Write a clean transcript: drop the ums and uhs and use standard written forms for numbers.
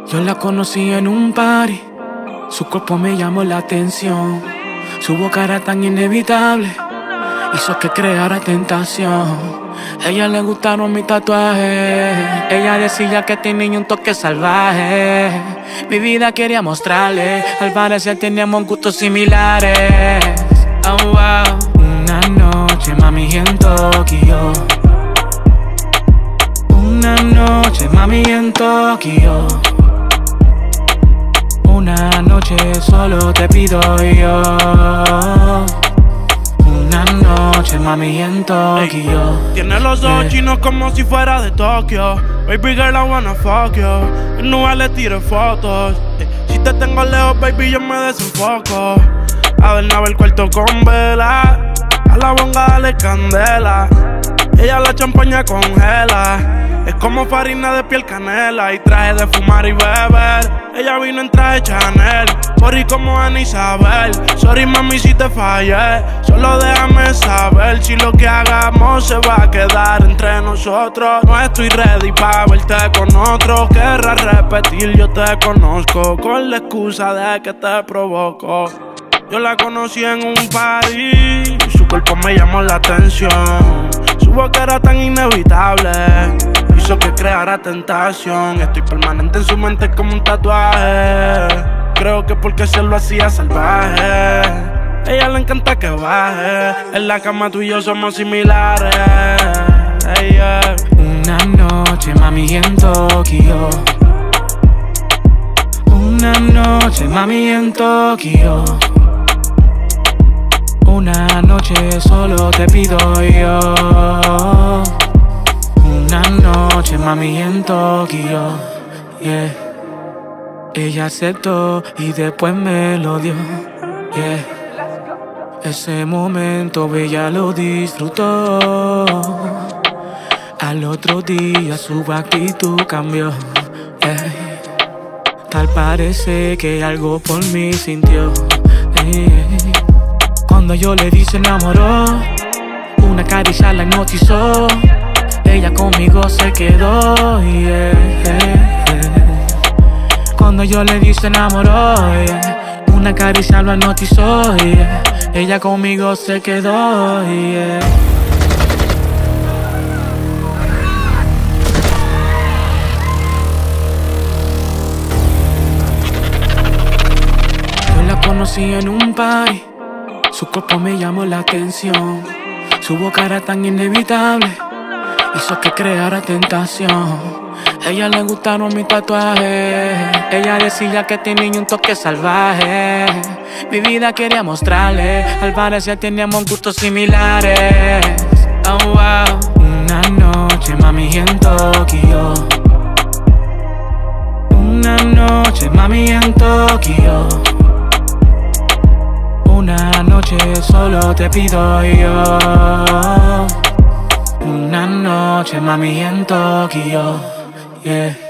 Yo la conocí en un party, su cuerpo me llamó la atención. Su boca era tan inevitable, hizo que creara tentación. Ella le gustaron mis tatuajes, ella decía que tenía un toque salvaje. Mi vida quería mostrarle, al parecer teníamos gustos similares. Oh wow, una noche mami en Tokio. Una noche mami en Tokio. Una noche solo te pido yo. Una noche mami en Tokio. Tiene los ojos chinos como si fuera de Tokio. Baby girl, I wanna fuck you. En Nueva le tiro fotos. Si te tengo lejos, baby, yo me desenfoco. Adornaba el cuarto con vela, a la bonga dale candela. Ella la champaña congela. Es como farina de piel canela y traje de fumar y beber. Ella vino en traje Chanel, sorry como Ana Isabel. Sorry mami si te fallé, solo déjame saber si lo que hagamos se va a quedar entre nosotros. No estoy ready pa' verte con otro. Querrás repetir, yo te conozco, con la excusa de que te provoco. Yo la conocí en un party, su cuerpo me llamó la atención. Su boca era tan inevitable, hizo que creara tentación. Estoy permanente en su mente como un tatuaje. Creo que porque se lo hacía salvaje. Ella le encanta que baje, en la cama tú y yo somos similares. Hey, yeah. Una noche mami en Tokio. Una noche mami en Tokio. Una noche solo te pido yo. Una noche mami en Tokio, yeah. Ella aceptó y después me lo dio, yeah. Ese momento ella lo disfrutó. Al otro día su actitud cambió, yeah. Tal parece que algo por mí sintió, yeah. Cuando yo le di se enamoró, una caricia la hipnotizó. Ella conmigo se quedó, yeah, yeah. Cuando yo le di se enamoró, yeah. Una caricia lo hipnotizó, yeah. Ella conmigo se quedó, yeah. Yo la conocí en un party, su cuerpo me llamó la atención. Su boca era tan inevitable, hizo que creara tentación. Ella le gustaron mis tatuajes, ella decía que tenía un toque salvaje. Mi vida quería mostrarle, al parecer teníamos gustos similares. Oh wow, una noche mami en Tokio. Una noche mami en Tokio. Una noche solo te pido yo. Una noche mami en Tokio, yeah.